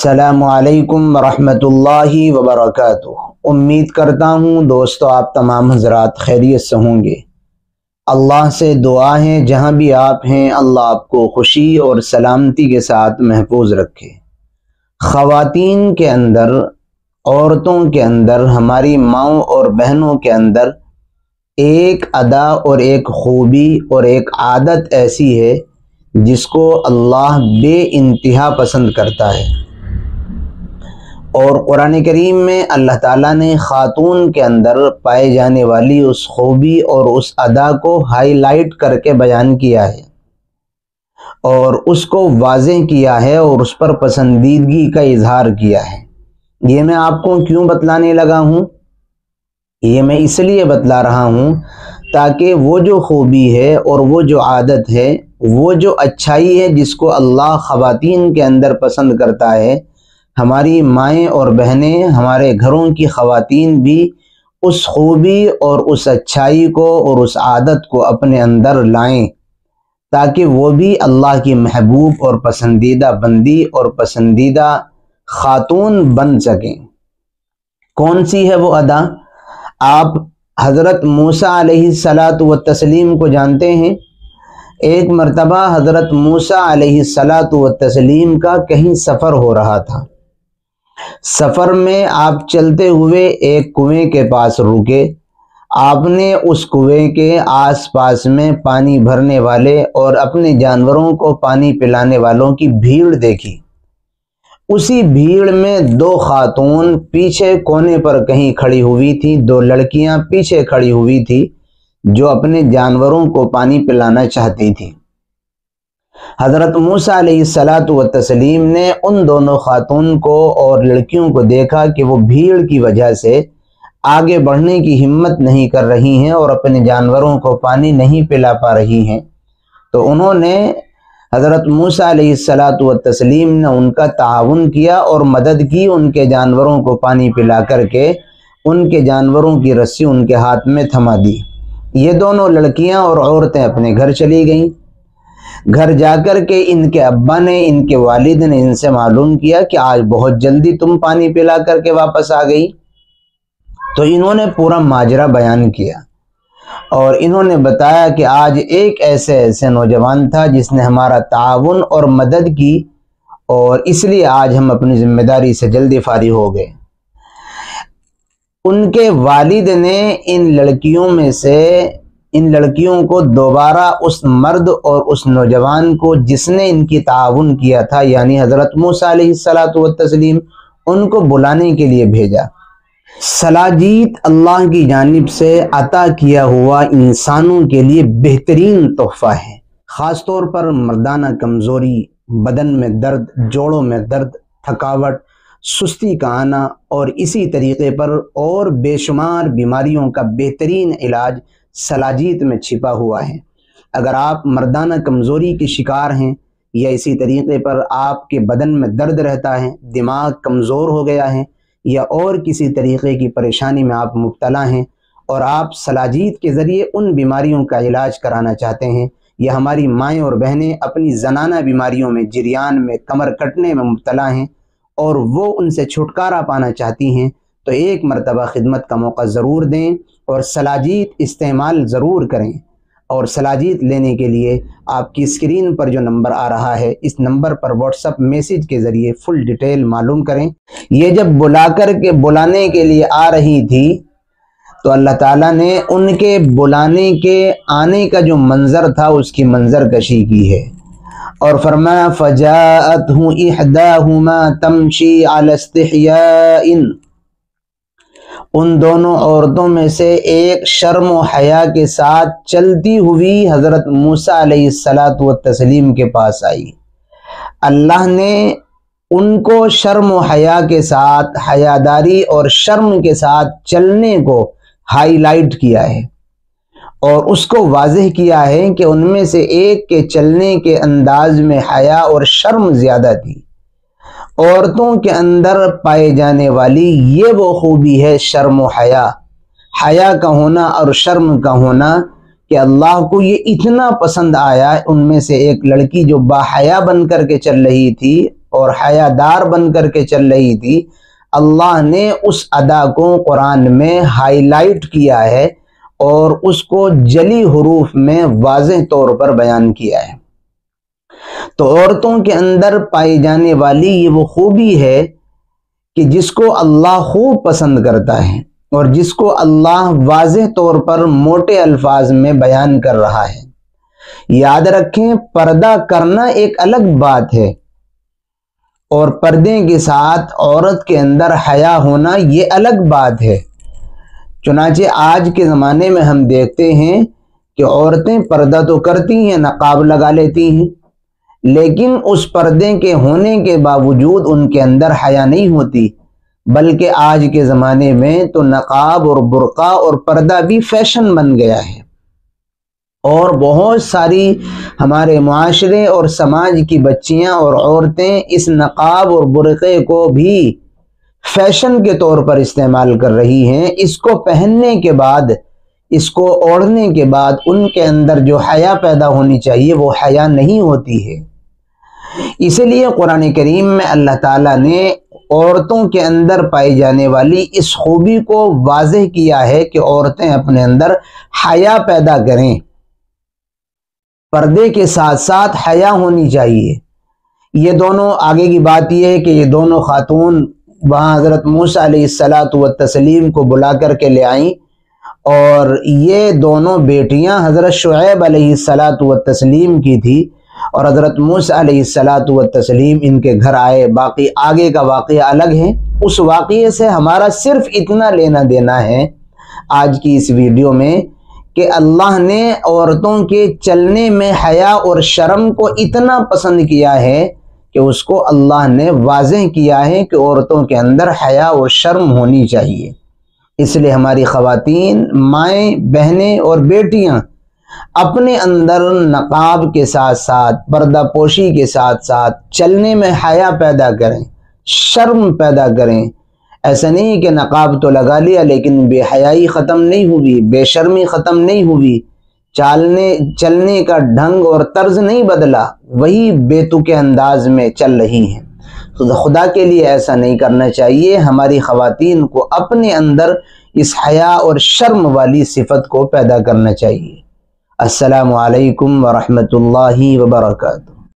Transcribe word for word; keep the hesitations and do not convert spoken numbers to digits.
السلام علیکم ورحمۃ اللہ وبرکاتہ۔ امید کرتا ہوں دوستو آپ تمام حضرات خیریت سے ہوں گے۔ اللہ سے دعا ہے جہاں بھی آپ ہیں اللہ آپ کو خوشی اور سلامتی کے ساتھ محفوظ رکھے۔ خواتین کے اندر، عورتوں کے اندر، ہماری ماؤں اور بہنوں کے اندر ایک ادا اور ایک خوبی اور ایک عادت ایسی ہے جس کو اللہ بے انتہا پسند کرتا ہے، اور قرآن کریم میں اللہ تعالیٰ نے خاتون کے اندر پائے جانے والی اس خوبی اور اس ادا کو ہائی لائٹ کر کے بیان کیا ہے اور اس کو واضح کیا ہے اور اس پر پسندیدگی کا اظہار کیا ہے۔ یہ میں آپ کو کیوں بتلانے لگا ہوں؟ یہ میں اس لیے بتلا رہا ہوں تاکہ وہ جو خوبی ہے اور وہ جو عادت ہے، وہ جو اچھائی ہے جس کو اللہ خواتین کے اندر پسند کرتا ہے، ہماری مائیں اور بہنیں، ہمارے گھروں کی خواتین بھی اس خوبی اور اس اچھائی کو اور اس عادت کو اپنے اندر لائیں تاکہ وہ بھی اللہ کی محبوب اور پسندیدہ بندی اور پسندیدہ خاتون بن سکیں۔ کون سی ہے وہ ادا؟ آپ حضرت موسیٰ علیہ الصلاۃ والتسلیم کو جانتے ہیں۔ ایک مرتبہ حضرت موسیٰ علیہ الصلاۃ والتسلیم کا کہیں سفر ہو رہا تھا۔ سفر میں آپ چلتے ہوئے ایک کنویں کے پاس رکے۔ آپ نے اس کنویں کے آس پاس میں پانی بھرنے والے اور اپنے جانوروں کو پانی پلانے والوں کی بھیڑ دیکھی۔ اسی بھیڑ میں دو خاتون پیچھے کونے پر کہیں کھڑی ہوئی تھی، دو لڑکیاں پیچھے کھڑی ہوئی تھی جو اپنے جانوروں کو پانی پلانا چاہتی تھی۔ حضرت موسیٰ علیہ الصلاۃ والتسلیم نے ان دونوں خاتون کو اور لڑکیوں کو دیکھا کہ وہ بھیڑ کی وجہ سے آگے بڑھنے کی ہمت نہیں کر رہی ہیں اور اپنے جانوروں کو پانی نہیں پلا پا رہی ہیں، تو انہوں نے حضرت موسیٰ علیہ الصلاۃ والتسلیم نے ان کا تعاون کیا اور مدد کی، ان کے جانوروں کو پانی پلا کر کے ان کے جانوروں کی رسی ان کے ہاتھ میں تھما دی۔ یہ دونوں لڑکیاں اور عورتیں اپنے گھر چلی گئیں۔ گھر جا کر کے ان کے ابا نے، ان کے والد نے ان سے معلوم کیا کہ آج بہت جلدی تم پانی پلا کر کے واپس آ گئی۔ تو انہوں نے پورا ماجرا بیان کیا اور انہوں نے بتایا کہ آج ایک ایسے ایسے نوجوان تھا جس نے ہمارا تعاون اور مدد کی اور اس لیے آج ہم اپنی ذمہ داری سے جلدی فارغ ہو گئے۔ ان کے والد نے ان لڑکیوں میں سے ان لڑکیوں کو دوبارہ اس مرد اور اس نوجوان کو جس نے ان کی تعاون کیا تھا، یعنی حضرت موسیٰ علیہ الصلاۃ والتسلیم، ان کو بلانے کے لیے بھیجا۔ سلاجید اللہ کی جانب سے عطا کیا ہوا انسانوں کے لیے بہترین تحفہ ہے۔ خاص طور پر مردانہ کمزوری، بدن میں درد، جوڑوں میں درد، تھکاوٹ، سستی کا آنا اور اسی طریقے پر اور بے شمار بیماریوں کا بہترین علاج سلاجید میں چھپا ہوا ہے۔ اگر آپ مردانہ کمزوری کے شکار ہیں یا اسی طریقے پر آپ کے بدن میں درد رہتا ہے، دماغ کمزور ہو گیا ہے یا اور کسی طریقے کی پریشانی میں آپ مبتلا ہیں اور آپ سلاجید کے ذریعے ان بیماریوں کا علاج کرانا چاہتے ہیں، یا ہماری مائیں اور بہنیں اپنی زنانہ بیماریوں میں، جریان میں، کمر کٹنے میں مبتلا ہیں اور وہ ان سے چھٹکارا پانا چاہتی ہیں، تو ایک مرتبہ خدمت کا موقع ضرور دیں اور سلاجید استعمال ضرور کریں۔ اور سلاجید لینے کے لیے آپ کی اسکرین پر جو نمبر آ رہا ہے، اس نمبر پر واٹس ایپ میسج کے ذریعے فل ڈیٹیل معلوم کریں۔ یہ جب بلا کر کے بلانے کے لیے آ رہی تھی تو اللہ تعالیٰ نے ان کے بلانے کے آنے کا جو منظر تھا اس کی منظر کشی کی ہے اور فرمایا فَجَاءَتْهُ إِحْدَاهُمَا تَمْشِي عَلَى اسْتِحْيَاءٍ۔ ان دونوں عورتوں میں سے ایک شرم و حیا کے ساتھ چلتی ہوئی حضرت موسیٰ علیہ الصلاۃ والتسلیم کے پاس آئی۔ اللہ نے ان کو شرم و حیا کے ساتھ، حیاداری اور شرم کے ساتھ چلنے کو ہائی لائٹ کیا ہے اور اس کو واضح کیا ہے کہ ان میں سے ایک کے چلنے کے انداز میں حیا اور شرم زیادہ تھی۔ عورتوں کے اندر پائے جانے والی یہ وہ خوبی ہے شرم و حیا، حیا کا ہونا اور شرم کا ہونا، کہ اللہ کو یہ اتنا پسند آیا۔ ان میں سے ایک لڑکی جو باحیا بن کر کے چل رہی تھی اور حیادار بن کر کے چل رہی تھی، اللہ نے اس ادا کو قرآن میں ہائی لائٹ کیا ہے اور اس کو جلی حروف میں واضح طور پر بیان کیا ہے۔ تو عورتوں کے اندر پائی جانے والی یہ وہ خوبی ہے کہ جس کو اللہ خوب پسند کرتا ہے اور جس کو اللہ واضح طور پر موٹے الفاظ میں بیان کر رہا ہے۔ یاد رکھیں، پردہ کرنا ایک الگ بات ہے اور پردے کے ساتھ عورت کے اندر حیا ہونا یہ الگ بات ہے۔ چنانچہ آج کے زمانے میں ہم دیکھتے ہیں کہ عورتیں پردہ تو کرتی ہیں، نقاب لگا لیتی ہیں، لیکن اس پردے کے ہونے کے باوجود ان کے اندر حیا نہیں ہوتی، بلکہ آج کے زمانے میں تو نقاب اور برقع اور پردہ بھی فیشن بن گیا ہے، اور بہت ساری ہمارے معاشرے اور سماج کی بچیاں اور عورتیں اس نقاب اور برقعے کو بھی فیشن کے طور پر استعمال کر رہی ہیں۔ اس کو پہننے کے بعد، اس کو اوڑھنے کے بعد ان کے اندر جو حیا پیدا ہونی چاہیے وہ حیا نہیں ہوتی ہے۔ اسی لیے قرآن کریم میں اللہ تعالیٰ نے عورتوں کے اندر پائی جانے والی اس خوبی کو واضح کیا ہے کہ عورتیں اپنے اندر حیا پیدا کریں، پردے کے ساتھ ساتھ حیا ہونی چاہیے۔ یہ دونوں، آگے کی بات یہ ہے کہ یہ دونوں خاتون وہاں حضرت موسیٰ علیہ الصلاۃ والتسلیم کو بلا کر کے لے آئیں، اور یہ دونوں بیٹیاں حضرت شعیب علیہ الصلاۃ والتسلیم کی تھی، اور حضرت موسیٰ علیہ الصلاۃ والتسلیم ان کے گھر آئے۔ باقی آگے کا واقعہ الگ ہے، اس واقعے سے ہمارا صرف اتنا لینا دینا ہے آج کی اس ویڈیو میں کہ اللہ نے عورتوں کے چلنے میں حیا اور شرم کو اتنا پسند کیا ہے کہ اس کو اللہ نے واضح کیا ہے کہ عورتوں کے اندر حیا اور شرم ہونی چاہیے۔ اس لیے ہماری خواتین، مائیں، بہنیں اور بیٹیاں اپنے اندر نقاب کے ساتھ ساتھ، پردہ پوشی کے ساتھ ساتھ چلنے میں حیا پیدا کریں، شرم پیدا کریں۔ ایسا نہیں کہ نقاب تو لگا لیا لیکن بے حیائی ختم نہیں ہوئی، بے شرمی ختم نہیں ہوئی، چالنے چلنے کا ڈھنگ اور طرز نہیں بدلا، وہی بے تکے انداز میں چل رہی ہیں۔ خدا کے لیے ایسا نہیں کرنا چاہیے۔ ہماری خواتین کو اپنے اندر اس حیا اور شرم والی صفت کو پیدا کرنا چاہیے۔ السلام علیکم ورحمۃ اللہ وبرکاتہ۔